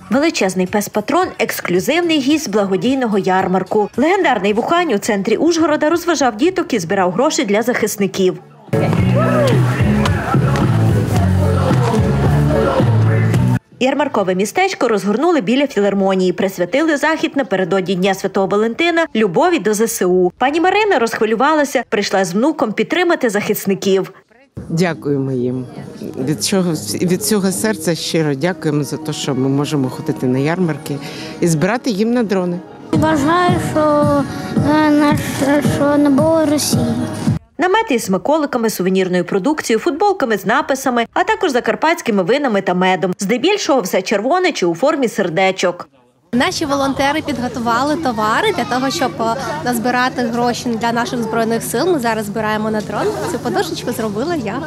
Величезний пес-патрон – ексклюзивний гість благодійного ярмарку. Легендарний Вухань у центрі Ужгорода розважав діток і збирав гроші для захисників. Ярмаркове містечко розгорнули біля філармонії, присвятили захід напередодні Дня Святого Валентина любові до ЗСУ. Пані Марина розхвилювалася, прийшла з внуком підтримати захисників. Дякуємо їм. Від цього серця щиро дякуємо за те, що ми можемо ходити на ярмарки і збирати їм на дрони. Вважаю, що не було Росії. Намети із смаколиками, сувенірною продукцією, футболками з написами, а також закарпатськими винами та медом. Здебільшого все червоне чи у формі сердечок. Наші волонтери підготували товари для того, щоб назбирати гроші для наших Збройних сил. Ми зараз збираємо на дрон. Цю подушечку зробила я.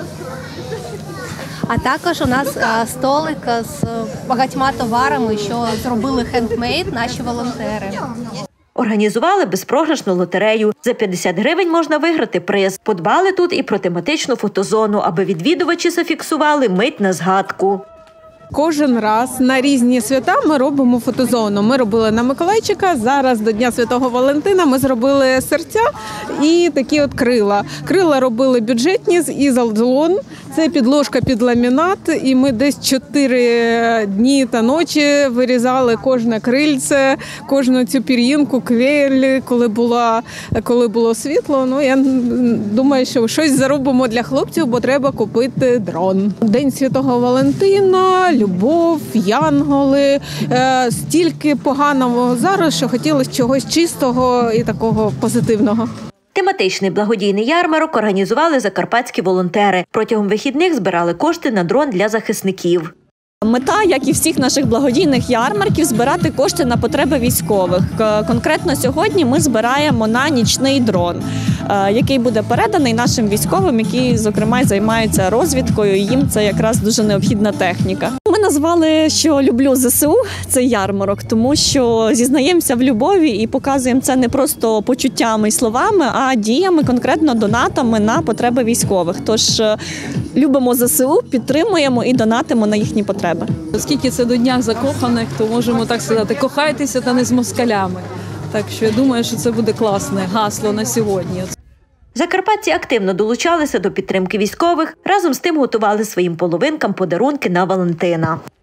А також у нас столик з багатьма товарами, що зробили хендмейд наші волонтери. Організували безпрограшну лотерею. За 50 гривень можна виграти приз. Подбали тут і про тематичну фотозону, аби відвідувачі зафіксували мить на згадку. Кожен раз на різні свята ми робимо фотозону. Ми робили на Миколайчика, зараз до Дня Святого Валентина ми зробили серця і такі от крила. Крила робили бюджетні з ізолон, це підложка під ламінат, і ми десь 4 дні та ночі вирізали кожне крильце, кожну цю пір'їнку, квель, коли було світло. Ну, я думаю, що щось заробимо для хлопців, бо треба купити дрон. День Святого Валентина, любов, янголи, стільки поганого зараз, що хотілося чогось чистого і такого позитивного. Тематичний благодійний ярмарок організували закарпатські волонтери. Протягом вихідних збирали кошти на дрон для захисників. Мета, як і всіх наших благодійних ярмарків, збирати кошти на потреби військових. Конкретно сьогодні ми збираємо на нічний дрон, який буде переданий нашим військовим, які, зокрема, займаються розвідкою, і їм це якраз дуже необхідна техніка. Ми назвали, що «Люблю ЗСУ» цей ярмарок, тому що зізнаємося в любові і показуємо це не просто почуттями і словами, а діями, конкретно донатами на потреби військових. Тож любимо ЗСУ, підтримуємо і донатимо на їхні потреби. Оскільки це до Дня закоханих, то можемо так сказати, кохайтеся та не з москалями. Так що я думаю, що це буде класне гасло на сьогодні. Закарпатці активно долучалися до підтримки військових, разом з тим готували своїм половинкам подарунки на Валентина.